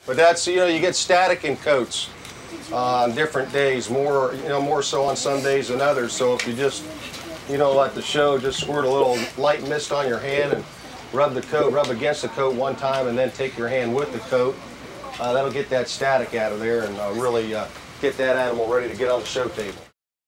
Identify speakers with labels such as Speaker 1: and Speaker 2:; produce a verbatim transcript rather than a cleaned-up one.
Speaker 1: But that's, you know, you get static in coats uh, on different days, more, you know, more so on some days than others. So if you just, you know, like the show, just squirt a little light mist on your hand and rub the coat, rub against the coat one time, and then take your hand with the coat. Uh, that'll get that static out of there and uh, really uh, get that animal ready to get on the show table.